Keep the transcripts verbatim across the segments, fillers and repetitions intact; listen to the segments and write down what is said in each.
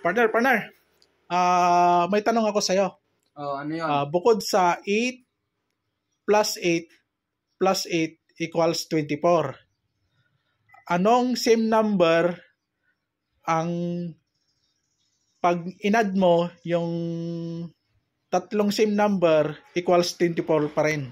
Partner, partner. Ah, may tanong ako sa'yo. Oh, ano yun? Ah, bukod sa eight plus eight plus eight equals twenty-four. Anong same number ang pag inad mo yung tatlong same number equals twenty-four pa rin?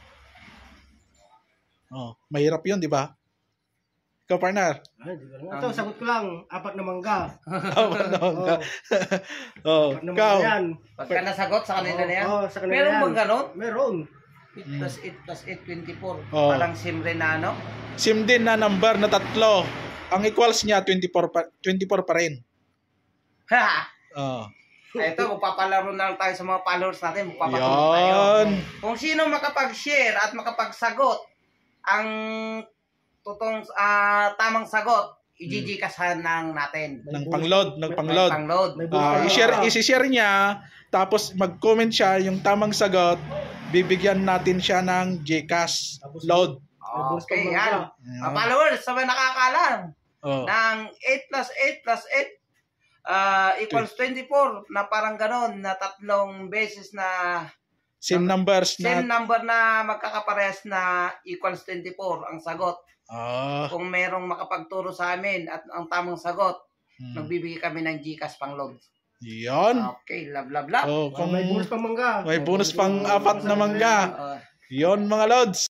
Oh, mahirap 'yun, di ba? Ikaw, partner. Ay, di ba? Ito, sagot ko lang. Apat na mangga. Apat na mangga. Oh, Apat na ikaw. mangga yan. Pagka nasagot sa kanila na yan? Oo, sa kanila Meron yan. bang ganon? Meron. eight plus eight plus eight, twenty-four. Oh. Parang sim rin na ano? Same din na number na tatlo. Ang equals niya twenty-four pa, twenty-four pa rin. Ha! Oh. Ito, magpapalaro na lang tayo sa mga followers natin. Magpapatulog tayo. Yan. Kung sino makapag-share at makapagsagot ang totoong ah, tamang sagot, i-gcash ng natin. Nang pangload, nang pangload. May pangload. May Ah, bonus i-share, pa. i-share niya, tapos mag-comment siya yung tamang sagot, bibigyan natin siya ng Gcash load. Okay, yan. Mga followers, sabay nakakalam Oh. ng eight plus eight plus eight uh, equals twenty-four na parang ganon na tatlong beses na Same numbers na. same number na magkakaparehas na equals twenty-four ang sagot. Ah. Kung merong makapagturo sa amin at ang tamang sagot, Hmm. magbibigay kami ng Gcash pang load. Yun. Okay, love, love, love. Oh, Kung kung may bonus pang mangga. may bonus pang apat na mangga. Uh, Yon mga lods.